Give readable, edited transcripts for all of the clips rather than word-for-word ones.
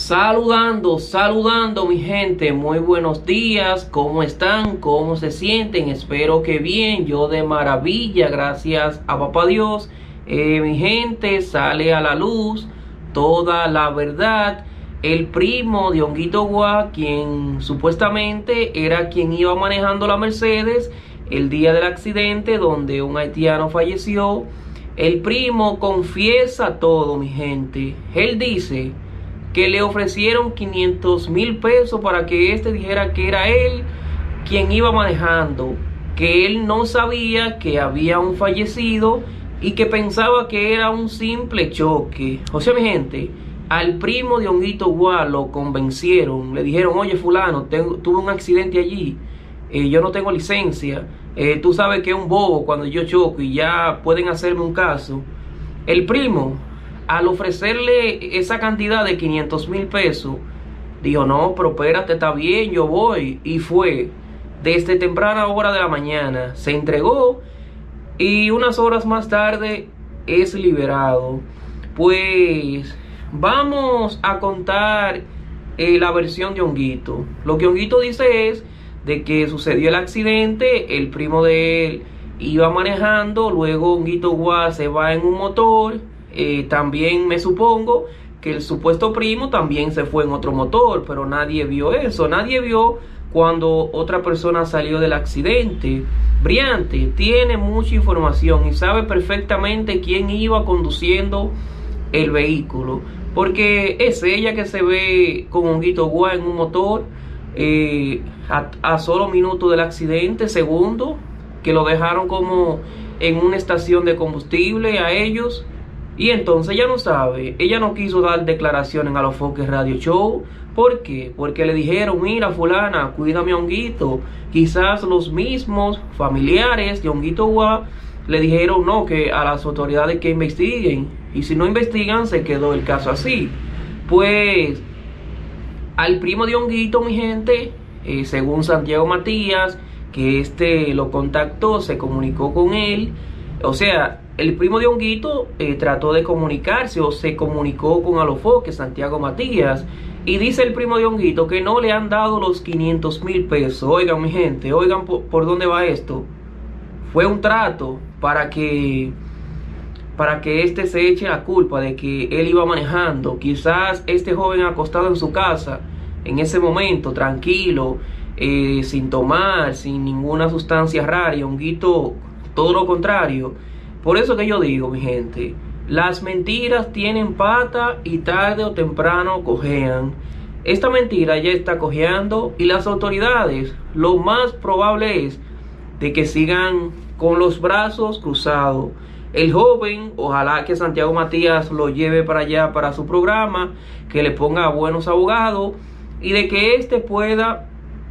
Saludando mi gente, muy buenos días, ¿cómo están? ¿Cómo se sienten? Espero que bien, yo de maravilla, gracias a papá Dios. Mi gente, sale a la luz toda la verdad. El primo de Honguito Guá, quien supuestamente era quien iba manejando la Mercedes el día del accidente donde un haitiano falleció, el primo confiesa todo, mi gente. Él dice que le ofrecieron 500,000 pesos para que este dijera que era él quien iba manejando, que él no sabía que había un fallecido y que pensaba que era un simple choque. O sea, mi gente, al primo de Honguito Guá lo convencieron, le dijeron: oye fulano, tuve un accidente allí, yo no tengo licencia, tú sabes que es un bobo cuando yo choco y ya pueden hacerme un caso. El primo, al ofrecerle esa cantidad de 500,000 pesos, dijo: no, pero espérate, está bien, yo voy. Y fue desde temprana hora de la mañana, se entregó y unas horas más tarde es liberado. Pues vamos a contar la versión de Honguito. Lo que Honguito dice es de que sucedió el accidente, el primo de él iba manejando, luego Honguito Guá se va en un motor. También me supongo que el supuesto primo también se fue en otro motor, pero nadie vio eso, nadie vio cuando otra persona salió del accidente. Briante tiene mucha información y sabe perfectamente quién iba conduciendo el vehículo, porque es ella que se ve con Honguito Guá en un motor a solo minutos del accidente, segundo, que lo dejaron como en una estación de combustible a ellos. Y entonces ella no sabe, ella no quiso dar declaraciones a los Foques Radio Show. ¿Por qué? Porque le dijeron: mira fulana, cuídame a Honguito. Quizás los mismos familiares de Honguito Guá le dijeron no, que a las autoridades que investiguen. Y si no investigan, se quedó el caso así. Pues al primo de Honguito, mi gente, según Santiago Matías, que lo contactó, se comunicó con él. O sea, el primo de Honguito trató de comunicarse o se comunicó con Alofoque, Santiago Matías, y dice el primo de Honguito que no le han dado los 500,000 pesos. Oigan, mi gente, oigan por dónde va esto. Fue un trato para que este se eche la culpa de que él iba manejando. Quizás este joven acostado en su casa, en ese momento, tranquilo, sin tomar, sin ninguna sustancia rara, y Honguito todo lo contrario. Por eso que yo digo, mi gente, las mentiras tienen pata y tarde o temprano cojean. Esta mentira ya está cojeando y las autoridades lo más probable es de que sigan con los brazos cruzados. El joven, ojalá que Santiago Matías lo lleve para allá, para su programa, que le ponga buenos abogados y de que éste pueda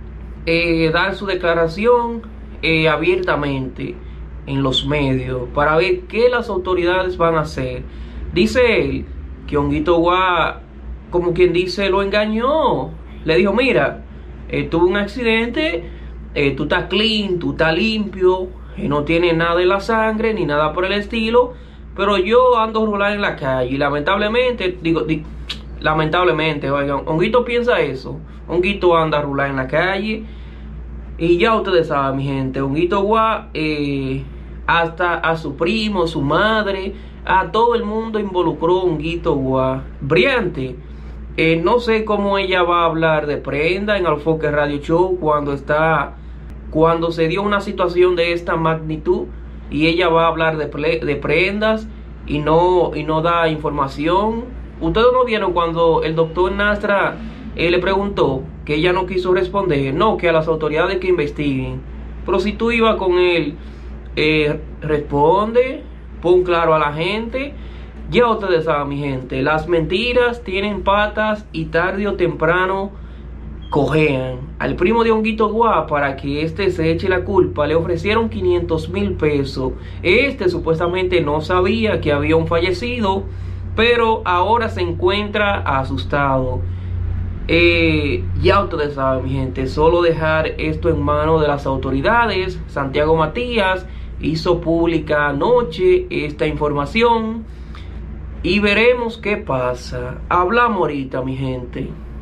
dar su declaración abiertamente en los medios para ver qué las autoridades van a hacer. Dice él que Honguito Guá, como quien dice, lo engañó. Le dijo: mira, tuve un accidente, tú estás clean, tú estás limpio, no tienes nada en la sangre ni nada por el estilo, pero yo ando rular en la calle y lamentablemente, lamentablemente, oigan, Honguito piensa eso. Honguito anda a rular en la calle y ya ustedes saben, mi gente, Honguito Guá hasta a su primo, su madre, a todo el mundo involucró Honguito Guá. Briante, no sé cómo ella va a hablar de prenda en Alofoque Radio Show cuando se dio una situación de esta magnitud y ella va a hablar de prendas y no da información. Ustedes no vieron cuando el doctor Nastra le preguntó, que ella no quiso responder, no, que a las autoridades que investiguen. Pero si tú ibas con él, responde, pon claro a la gente. Ya ustedes saben, mi gente, las mentiras tienen patas y tarde o temprano cojean. Al primo de Honguito Guá, para que este se eche la culpa, le ofrecieron 500,000 pesos. Supuestamente no sabía que había un fallecido, pero ahora se encuentra asustado. Ya ustedes saben, mi gente, solo dejar esto en manos de las autoridades. Santiago Matías hizo pública anoche esta información y veremos qué pasa. Hablamos ahorita, mi gente.